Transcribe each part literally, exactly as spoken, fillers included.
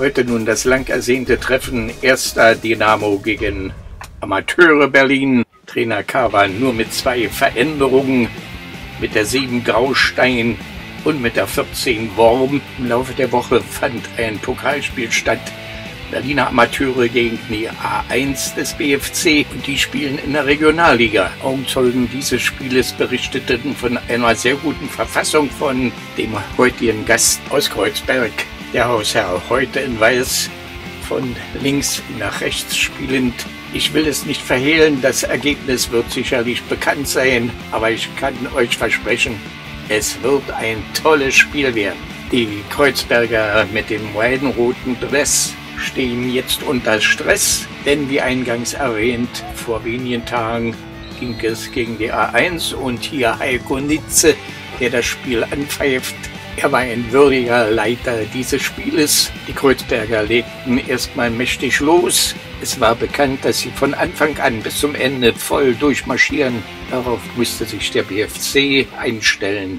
Heute nun das lang ersehnte Treffen erster Dynamo gegen Amateure Berlin. Trainer Kawa nur mit zwei Veränderungen, mit der sieben Graustein und mit der vierzehn Worm. Im Laufe der Woche fand ein Pokalspiel statt. Berliner Amateure gegen die A eins des B F C und die spielen in der Regionalliga. Augenzeugen dieses Spieles berichteten von einer sehr guten Verfassung von dem heutigen Gast aus Kreuzberg. Der Hausherr heute in Weiß, von links nach rechts spielend. Ich will es nicht verhehlen, das Ergebnis wird sicherlich bekannt sein, aber ich kann euch versprechen, es wird ein tolles Spiel werden. Die Kreuzberger mit dem weidenroten Dress stehen jetzt unter Stress, denn wie eingangs erwähnt, vor wenigen Tagen ging es gegen die A eins und hier Heiko Nitze, der das Spiel anpfeift. Er war ein würdiger Leiter dieses Spieles. Die Kreuzberger legten erstmal mächtig los. Es war bekannt, dass sie von Anfang an bis zum Ende voll durchmarschieren. Darauf musste sich der B F C einstellen.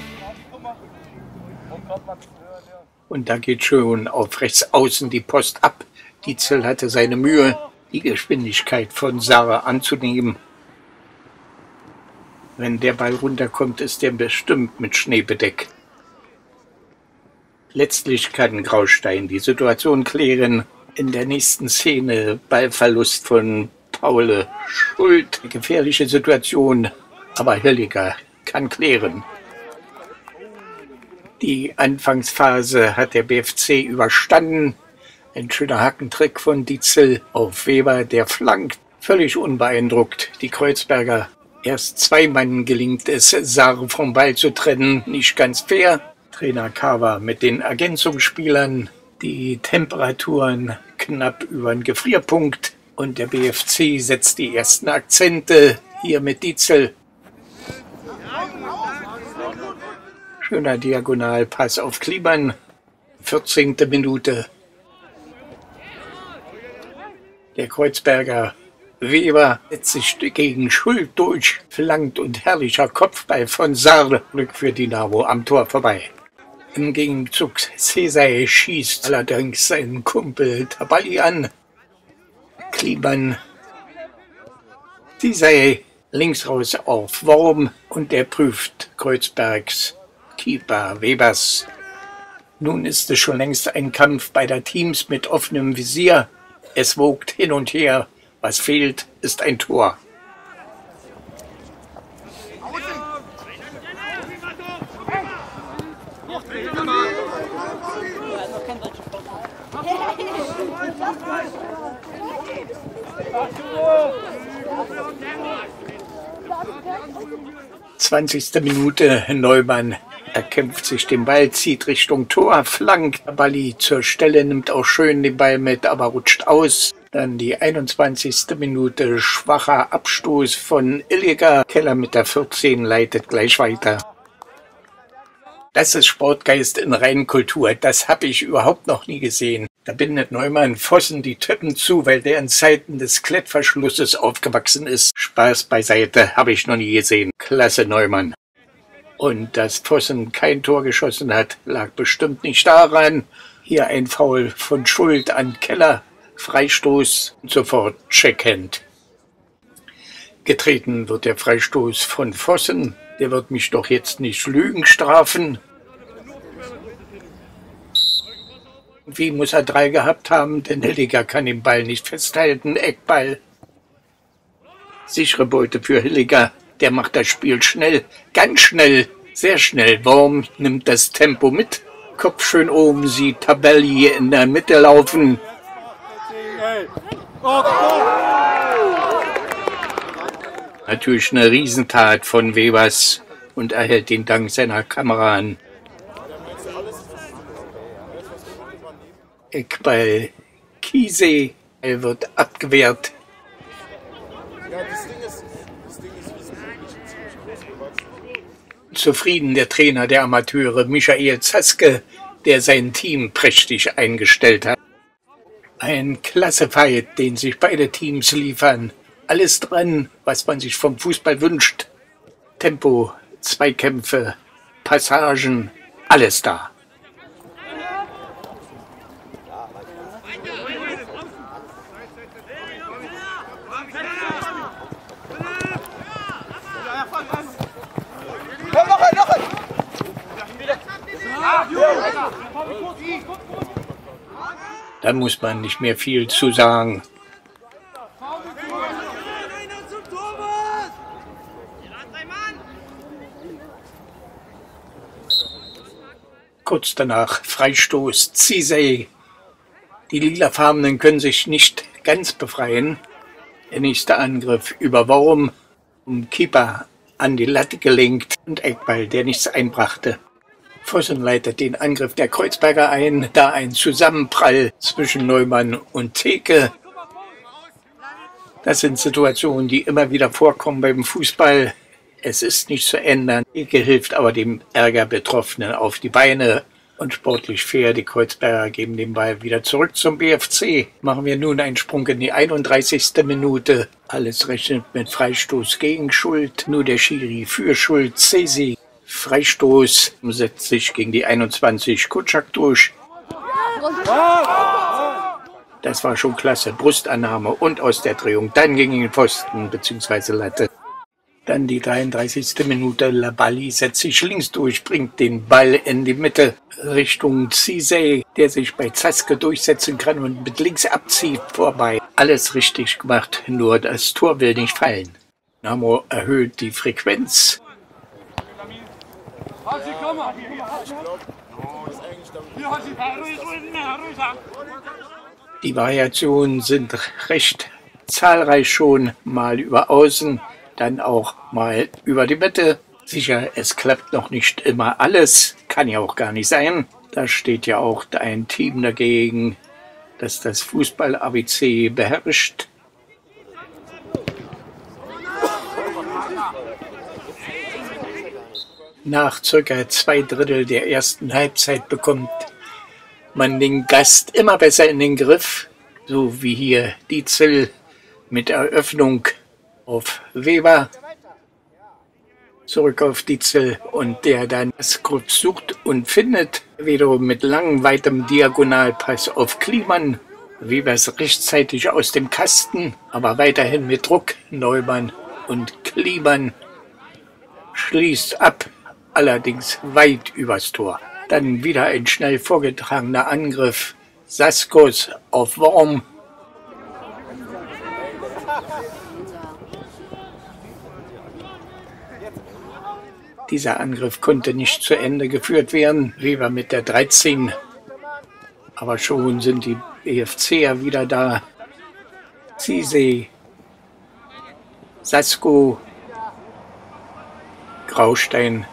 Und da geht schon auf rechts außen die Post ab. Dietzel hatte seine Mühe, die Geschwindigkeit von Sarre anzunehmen. Wenn der Ball runterkommt, ist der bestimmt mit Schnee bedeckt. Letztlich kann Graustein die Situation klären. In der nächsten Szene Ballverlust von Paul Schuld. Gefährliche Situation, aber Hilliger kann klären. Die Anfangsphase hat der B F C überstanden. Ein schöner Hackentrick von Dietzel auf Weber, der flankt. Völlig unbeeindruckt. Die Kreuzberger. Erst zwei Mann gelingt es, Sarre vom Ball zu trennen. Nicht ganz fair. Trainer Kawa mit den Ergänzungsspielern. Die Temperaturen knapp über den Gefrierpunkt. Und der B F C setzt die ersten Akzente. Hier mit Dietzel. Schöner Diagonalpass auf Kliman. vierzehnte Minute. Der Kreuzberger Weber setzt sich gegen Schuld durch. Flankt und herrlicher Kopfball von Sarre. Glück für Dynamo am Tor vorbei. Im Gegenzug Cesar schießt allerdings seinen Kumpel Tabali an. Kliman. Cesar links raus auf Worm und der prüft Kreuzbergs Keeper Webers. Nun ist es schon längst ein Kampf beider Teams mit offenem Visier. Es wogt hin und her. Was fehlt, ist ein Tor. zwanzigste Minute, Neumann erkämpft sich den Ball, zieht Richtung Tor, flankt. Balli zur Stelle, nimmt auch schön den Ball mit, aber rutscht aus. Dann die einundzwanzigste Minute, schwacher Abstoß von Illiger. Keller mit der vierzehn leitet gleich weiter. Das ist Sportgeist in Reinkultur, das habe ich überhaupt noch nie gesehen. Da bindet Neumann Vossen die Töppen zu, weil der in Zeiten des Klettverschlusses aufgewachsen ist. Spaß beiseite, habe ich noch nie gesehen. Klasse Neumann. Und dass Vossen kein Tor geschossen hat, lag bestimmt nicht daran. Hier ein Foul von Schuld an Keller, Freistoß und sofort Checkhand. Getreten wird der Freistoß von Vossen. Der wird mich doch jetzt nicht Lügen strafen. Wie muss er drei gehabt haben, denn Hilliger kann den Ball nicht festhalten. Eckball. Sichere Beute für Hilliger. Der macht das Spiel schnell, ganz schnell, sehr schnell. Worm nimmt das Tempo mit. Kopf schön oben, sieht Tabelli in der Mitte laufen. Natürlich eine Riesentat von Webers und erhält den Dank seiner Kamera an. Eckball Kiese, er wird abgewehrt. Zufrieden der Trainer der Amateure Michael Zaske, der sein Team prächtig eingestellt hat. Ein klasse Fight, den sich beide Teams liefern. Alles dran, was man sich vom Fußball wünscht. Tempo, Zweikämpfe, Passagen, alles da. Da muss man nicht mehr viel zu sagen. Kurz danach Freistoß Zizek. Die Lilafarbenen können sich nicht ganz befreien. Der nächste Angriff über Worm, um Keeper an die Latte gelenkt und Eckball, der nichts einbrachte. Vossen leitet den Angriff der Kreuzberger ein, da ein Zusammenprall zwischen Neumann und Theke. Das sind Situationen, die immer wieder vorkommen beim Fußball. Es ist nicht zu ändern. Theke hilft aber dem Ärgerbetroffenen auf die Beine. Und sportlich fair, die Kreuzberger geben den Ball wieder zurück zum B F C. Machen wir nun einen Sprung in die einunddreißigste Minute. Alles rechnet mit Freistoß gegen Schuld. Nur der Schiri für Schuld. Cesi. Freistoß setzt sich gegen die einundzwanzig Kutschak durch. Das war schon klasse. Brustannahme und aus der Drehung. Dann gegen den Pfosten bzw. Latte. Dann die dreiunddreißigste Minute. Labali setzt sich links durch, bringt den Ball in die Mitte Richtung Zizek, der sich bei Zaske durchsetzen kann und mit links abzieht vorbei. Alles richtig gemacht, nur das Tor will nicht fallen. Dynamo erhöht die Frequenz. Die Variationen sind recht zahlreich schon, mal über Außen, dann auch mal über die Mitte. Sicher, es klappt noch nicht immer alles, kann ja auch gar nicht sein. Da steht ja auch ein Team dagegen, das das Fußball-A B C beherrscht. Nach circa zwei Drittel der ersten Halbzeit bekommt man den Gast immer besser in den Griff, so wie hier Dietzel mit Eröffnung auf Weber. Zurück auf Dietzel und der dann das kurz sucht und findet. Wiederum mit langem, weitem Diagonalpass auf Kliemann. Weber ist rechtzeitig aus dem Kasten, aber weiterhin mit Druck. Neumann und Kliemann schließt ab, allerdings weit übers Tor. Dann wieder ein schnell vorgetragener Angriff. Saskos auf Worm. Dieser Angriff konnte nicht zu Ende geführt werden. Weber mit der dreizehn. Aber schon sind die B F Cer wieder da. Zizek, Sasko, Graustein,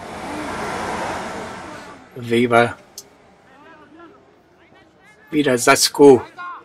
Weber, wieder Sasko.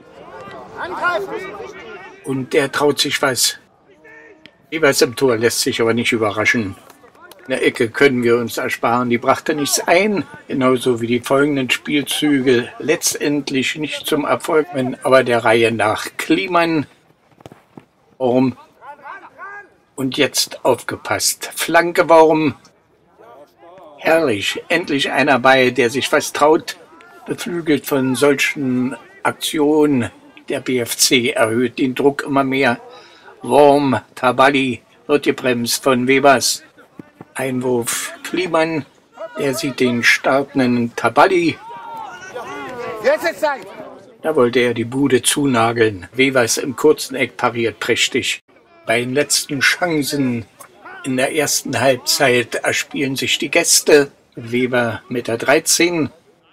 Und der traut sich was. Weber ist im Tor, lässt sich aber nicht überraschen. Eine Ecke können wir uns ersparen, die brachte nichts ein, genauso wie die folgenden Spielzüge letztendlich nicht zum Erfolg, aber der Reihe nach. Kliemann, Worm und jetzt aufgepasst, Flanke Worm, herrlich, endlich einer bei, der sich was traut, beflügelt von solchen Aktionen. Der B F C erhöht den Druck immer mehr. Worm, Tabali wird gebremst von Webers. Einwurf Kliemann, er sieht den startenden Tabali. Da wollte er die Bude zunageln. Webers im kurzen Eck pariert prächtig. Bei den letzten Chancen in der ersten Halbzeit erspielen sich die Gäste. Weber mit der dreizehn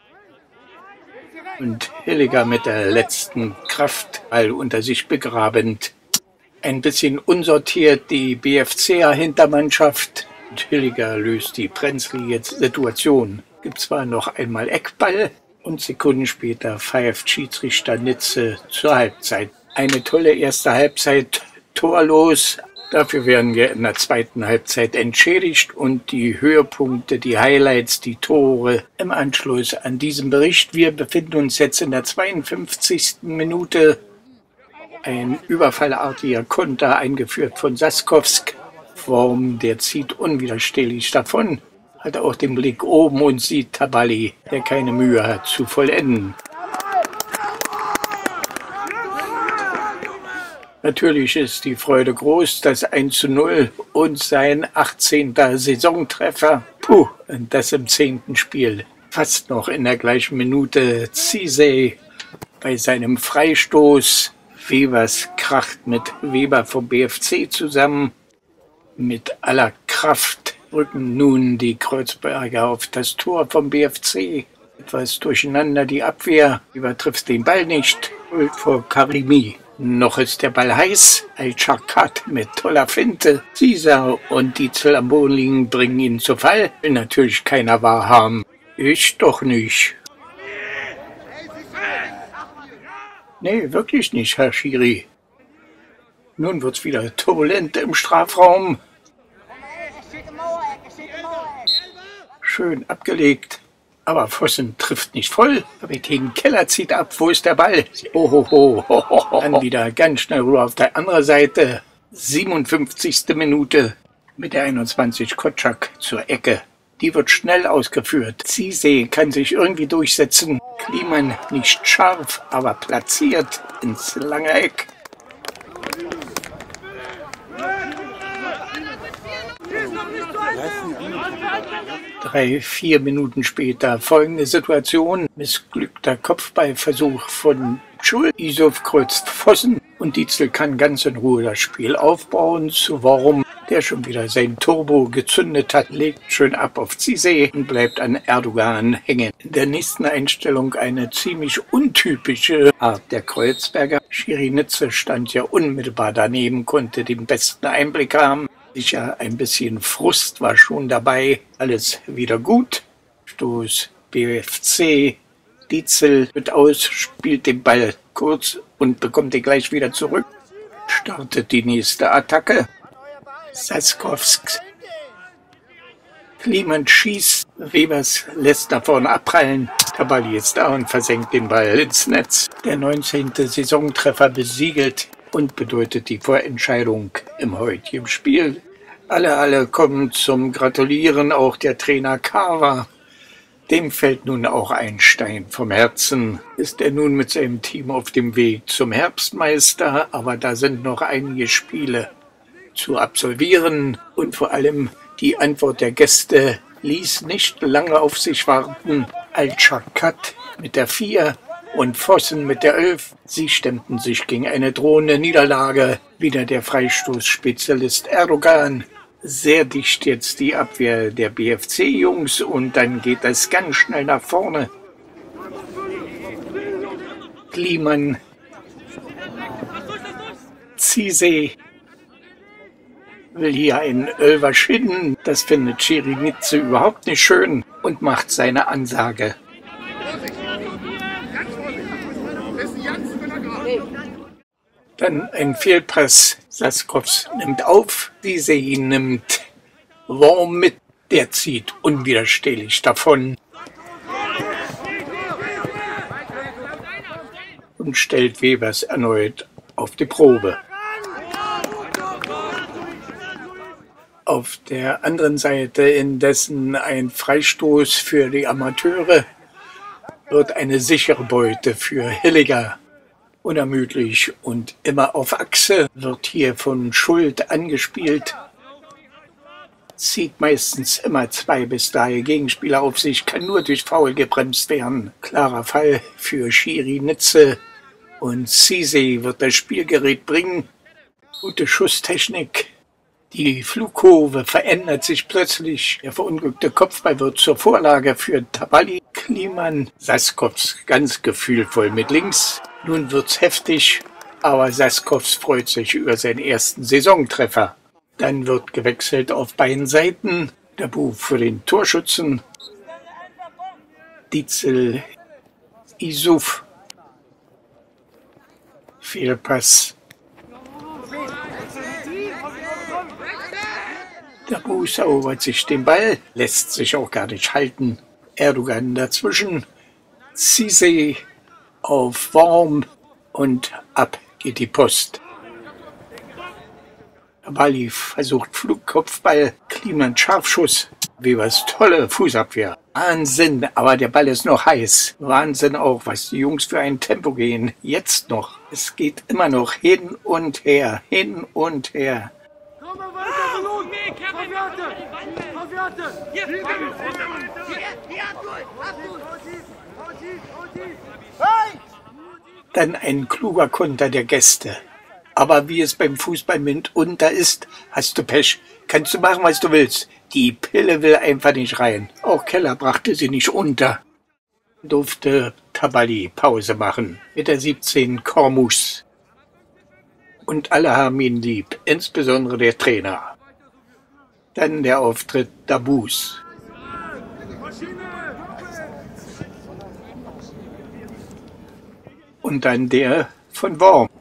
und Hilliger mit der letzten Kraft, all unter sich begrabend. Ein bisschen unsortiert die B F C-Hintermannschaft. Und Hilliger löst die brenzlige Situation. Gibt zwar noch einmal Eckball und Sekunden später pfeift Schiedsrichter Nitze zur Halbzeit. Eine tolle erste Halbzeit, torlos. Dafür werden wir in der zweiten Halbzeit entschädigt und die Höhepunkte, die Highlights, die Tore im Anschluss an diesen Bericht. Wir befinden uns jetzt in der zweiundfünfzigsten Minute. Ein überfallartiger Konter eingeführt von Saskowsk. Worm, der zieht unwiderstehlich davon, hat auch den Blick oben und sieht Tabali, der keine Mühe hat zu vollenden. Natürlich ist die Freude groß, das eins zu null und sein achtzehnter Saisontreffer. Puh, und das im zehnten Spiel. Fast noch in der gleichen Minute Zizek bei seinem Freistoß. Webers kracht mit Weber vom B F C zusammen. Mit aller Kraft rücken nun die Kreuzberger auf das Tor vom B F C. Etwas durcheinander die Abwehr, Weber trifft den Ball nicht, holt vor Karimi. Noch ist der Ball heiß, Al-Chakat mit toller Finte. Caesar und Dietzel am Boden liegen, bringen ihn zu Fall. Will natürlich keiner wahrhaben. Ich doch nicht. Nee, wirklich nicht, Herr Schiri. Nun wird's wieder turbulent im Strafraum. Schön abgelegt. Aber Vossen trifft nicht voll. Kapitän Keller zieht ab. Wo ist der Ball? Ohoho. Dann wieder ganz schnell rüber auf der anderen Seite. siebenundfünfzigste Minute mit der einundzwanzig Kotschak zur Ecke. Die wird schnell ausgeführt. Zizé kann sich irgendwie durchsetzen. Kliman nicht scharf, aber platziert ins lange Eck. Drei, vier Minuten später folgende Situation. Missglückter Kopfballversuch von Schul. Isuf kreuzt Vossen und Dietzel kann ganz in Ruhe das Spiel aufbauen. Zu Warum, der schon wieder sein Turbo gezündet hat, legt schön ab auf Zizé und bleibt an Erdogan hängen. In der nächsten Einstellung eine ziemlich untypische Art der Kreuzberger. Schiri-Nitze stand ja unmittelbar daneben, konnte den besten Einblick haben. Sicher ein bisschen Frust war schon dabei. Alles wieder gut. Stoß B F C. Dietzel wird aus, spielt den Ball kurz und bekommt ihn gleich wieder zurück. Startet die nächste Attacke. Saskowsk. Kliman schießt. Webers lässt davon abprallen. Tabali ist da und versenkt den Ball ins Netz. Der neunzehnte Saisontreffer besiegelt und bedeutet die Vorentscheidung im heutigen Spiel. Alle, alle kommen zum Gratulieren, auch der Trainer Carver. Dem fällt nun auch ein Stein vom Herzen. Ist er nun mit seinem Team auf dem Weg zum Herbstmeister, aber da sind noch einige Spiele zu absolvieren. Und vor allem die Antwort der Gäste ließ nicht lange auf sich warten. Al-Chakat mit der vier und Vossen mit der elf. Sie stemmten sich gegen eine drohende Niederlage. Wieder der Freistoßspezialist Erdogan. Sehr dicht jetzt die Abwehr der B F C-Jungs und dann geht das ganz schnell nach vorne. Kliman, Zizé will hier einen Elfer schinden. Das findet Schiri-Nitze überhaupt nicht schön und macht seine Ansage. Dann ein Fehlpass. Saskows nimmt auf. Zizé nimmt Worm mit. Der zieht unwiderstehlich davon. Und stellt Webers erneut auf die Probe. Auf der anderen Seite indessen ein Freistoß für die Amateure. Wird eine sichere Beute für Hilliger. Unermüdlich und immer auf Achse, wird hier von Schuld angespielt. Zieht meistens immer zwei bis drei Gegenspieler auf sich, kann nur durch Foul gebremst werden. Klarer Fall für Schiri-Nitze und Zizé wird das Spielgerät bringen. Gute Schusstechnik. Die Flugkurve verändert sich plötzlich. Der verunglückte Kopfball wird zur Vorlage für Tabali. Kliman, Saskows ganz gefühlvoll mit links. Nun wird's heftig, aber Saskows freut sich über seinen ersten Saisontreffer. Dann wird gewechselt auf beiden Seiten. Der Buch für den Torschützen. Dietzel, Isuf. Fehlpass. Der Buß erobert sich den Ball, lässt sich auch gar nicht halten. Erdogan dazwischen. Zizé auf Worm und ab geht die Post. Tabali versucht Flugkopfball, Kliman Scharfschuss. Webers tolle Fußabwehr. Wahnsinn, aber der Ball ist noch heiß. Wahnsinn auch, was die Jungs für ein Tempo gehen. Jetzt noch. Es geht immer noch hin und her, hin und her. Dann ein kluger Konter der Gäste. Aber wie es beim Fußball mitunter ist, hast du Pech. Kannst du machen, was du willst. Die Pille will einfach nicht rein. Auch Keller brachte sie nicht unter. Durfte Tabali Pause machen mit der siebzehn Kormus. Und alle haben ihn lieb, insbesondere der Trainer. Dann der Auftritt Dabus. Und dann der von Worm.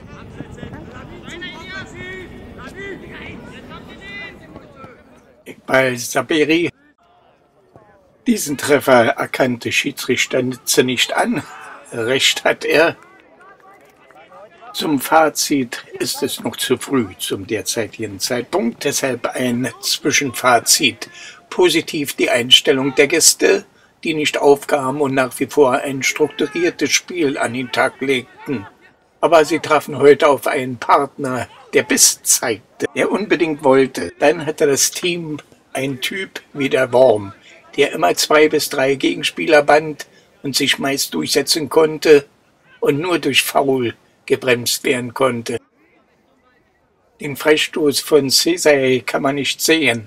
Bei Saberi. Diesen Treffer erkannte Schiedsrichter Nitze nicht an. Recht hat er. Zum Fazit ist es noch zu früh zum derzeitigen Zeitpunkt. Deshalb ein Zwischenfazit. Positiv die Einstellung der Gäste, die nicht aufgaben und nach wie vor ein strukturiertes Spiel an den Tag legten. Aber sie trafen heute auf einen Partner, der Biss zeigte, der unbedingt wollte. Dann hatte das Team einen Typ wie der Worm, der immer zwei bis drei Gegenspieler band und sich meist durchsetzen konnte und nur durch Foul gebremst werden konnte. Den Freistoß von Cesare kann man nicht sehen.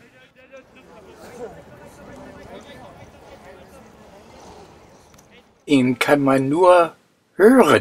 Ihn kann man nur hören.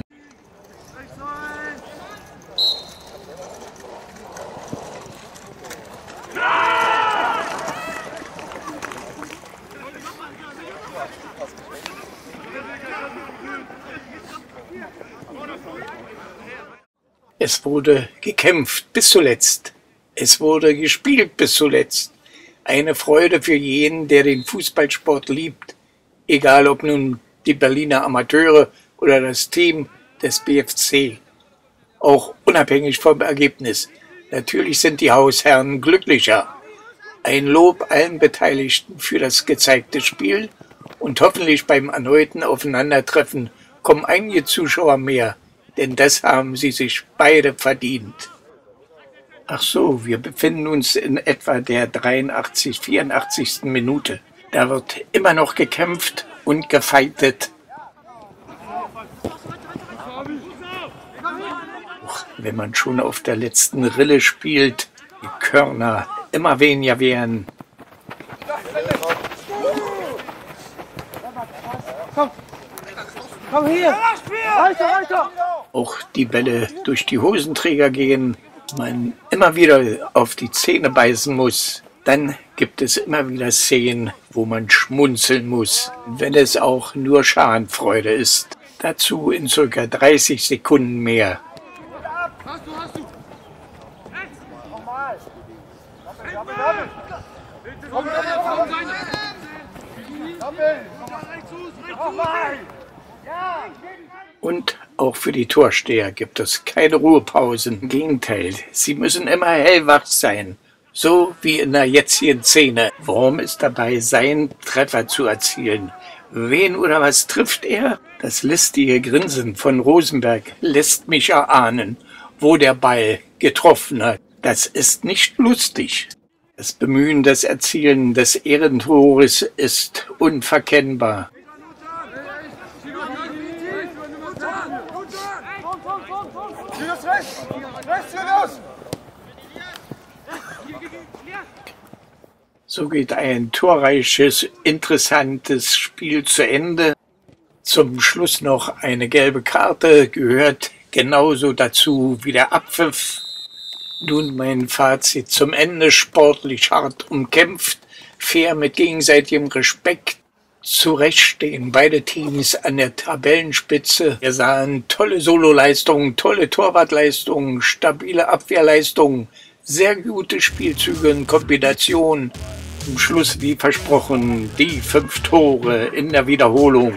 Es wurde gekämpft bis zuletzt. Es wurde gespielt bis zuletzt. Eine Freude für jeden, der den Fußballsport liebt. Egal ob nun die Berliner Amateure oder das Team des B F C. Auch unabhängig vom Ergebnis. Natürlich sind die Hausherren glücklicher. Ein Lob allen Beteiligten für das gezeigte Spiel und hoffentlich beim erneuten Aufeinandertreffen kommen einige Zuschauer mehr, denn das haben sie sich beide verdient. Ach so, wir befinden uns in etwa der dreiundachtzigsten, vierundachtzigsten Minute. Da wird immer noch gekämpft und gefeitet. Auch wenn man schon auf der letzten Rille spielt, die Körner immer weniger werden. Komm, komm hier! Weiter, weiter! Auch die Bälle durch die Hosenträger gehen, man immer wieder auf die Zähne beißen muss. Dann gibt es immer wieder Szenen, wo man schmunzeln muss, wenn es auch nur Schadenfreude ist. Dazu in circa dreißig Sekunden mehr. Hast du, hast du! Nochmal! Nochmal! Und auch für die Torsteher gibt es keine Ruhepausen. Im Gegenteil, sie müssen immer hellwach sein. So wie in der jetzigen Szene. Worm ist dabei, seinen Treffer zu erzielen. Wen oder was trifft er? Das listige Grinsen von Rosenberg lässt mich erahnen, wo der Ball getroffen hat. Das ist nicht lustig. Das Bemühen, das Erzielen des Ehrentores ist unverkennbar. So geht ein torreiches, interessantes Spiel zu Ende. Zum Schluss noch eine gelbe Karte, gehört genauso dazu wie der Abpfiff. Nun mein Fazit zum Ende: sportlich hart umkämpft, fair mit gegenseitigem Respekt. Zu Recht stehen beide Teams an der Tabellenspitze. Wir sahen tolle Sololeistungen, tolle Torwartleistungen, stabile Abwehrleistungen, sehr gute Spielzüge und Kombinationen. Zum Schluss, wie versprochen, die fünf Tore in der Wiederholung.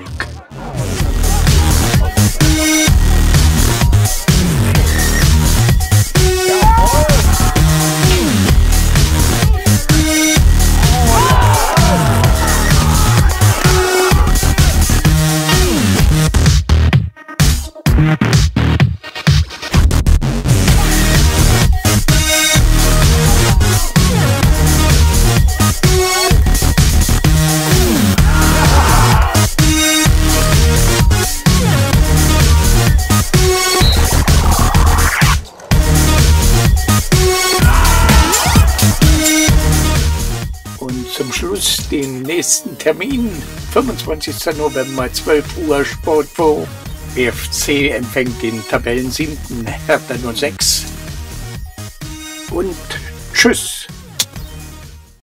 raus den nächsten Termin. fünfundzwanzigsten November, zwölf Uhr, Sportwo. B F C empfängt den Tabellensiebten Hertha null sechs. Und tschüss.